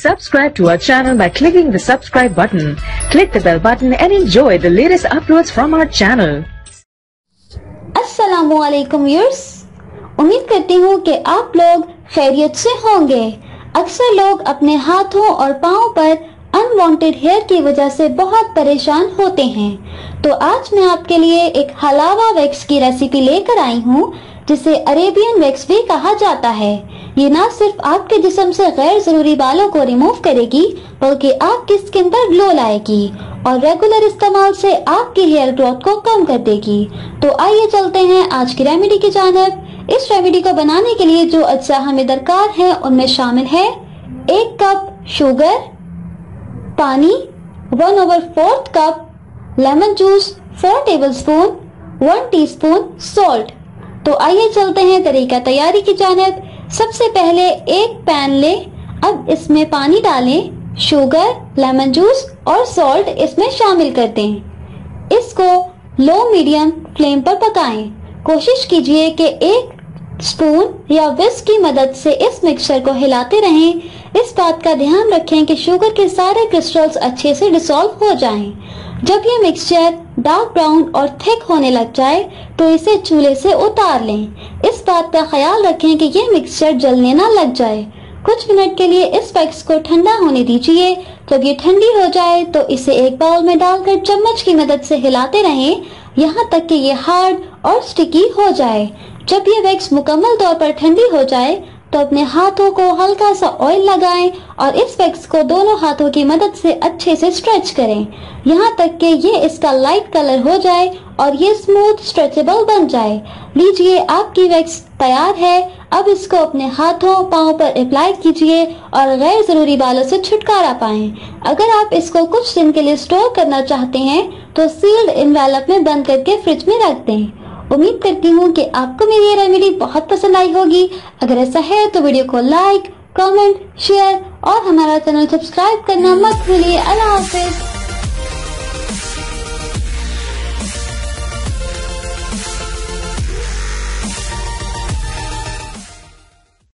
Subscribe to our channel by clicking the subscribe button. Click the bell button and enjoy the latest uploads from our channel. अस्सलामुअलैकुम viewers, उम्मीद करती हूँ कि आप लोग खैरियत से होंगे। अक्सर लोग अपने हाथों और पाँव पर अनवांटेड हेयर की वजह से बहुत परेशान होते हैं। तो आज मैं आपके लिए एक हलावा वैक्स की रेसिपी लेकर आई हूँ, जिसे अरेबियन वैक्स भी कहा जाता है। ये ना सिर्फ आपके जिस्म से गैर जरूरी बालों को रिमूव करेगी, बल्कि आपकी स्किन पर ग्लो लाएगी और रेगुलर इस्तेमाल से आपकी हेयर ग्रोथ को कम कर देगी। तो आइए चलते हैं आज की रेमेडी की जानिब। इस रेमेडी को बनाने के लिए जो अज्जा हमें दरकार है उनमें शामिल है 1 कप शुगर, पानी 1/4 cup, lemon juice 4 tablespoon, 1 teaspoon salt. तो आइए चलते हैं तरीका तैयारी की जानिब। सबसे पहले एक पैन लें, अब इसमें पानी डालें, शुगर, लेमन जूस और सॉल्ट इसमें शामिल कर दें। इसको लो मीडियम फ्लेम पर पकाएं। कोशिश कीजिए कि 1 स्पून या विस्क की मदद से इस मिक्सचर को हिलाते रहें। इस बात का ध्यान रखें कि शुगर के सारे क्रिस्टल्स अच्छे से डिसॉल्व हो जाएं। जब ये मिक्सचर डार्क ब्राउन और थिक होने लग जाए तो इसे चूल्हे से उतार लें। इस बात का ख्याल रखें कि ये मिक्सचर जलने ना लग जाए। कुछ मिनट के लिए इस वैक्स को ठंडा होने दीजिए। जब ये ठंडी हो जाए तो इसे एक बाउल में डालकर चम्मच की मदद से हिलाते रहें, यहाँ तक कि ये हार्ड और स्टिकी हो जाए। जब ये वैक्स मुकम्मल तौर पर ठंडी हो जाए तो अपने हाथों को हल्का सा ऑयल लगाएं और इस वैक्स को दोनों हाथों की मदद से अच्छे से स्ट्रेच करें, यहाँ तक कि ये इसका लाइट कलर हो जाए और ये स्मूथ स्ट्रेचेबल बन जाए। लीजिए, आपकी वैक्स तैयार है। अब इसको अपने हाथों पाँव पर अप्लाई कीजिए और गैर जरूरी बालों से छुटकारा पाएं। अगर आप इसको कुछ दिन के लिए स्टोर करना चाहते हैं तो सील्ड एनवेलप में बंद करके फ्रिज में रख दें। उम्मीद करती हूँ कि आपको मेरी ये रेमेडी बहुत पसंद आई होगी। अगर ऐसा है तो वीडियो को लाइक, कमेंट, शेयर और हमारा चैनल सब्सक्राइब करना मत भूलिए। अल्लाह हाफिज।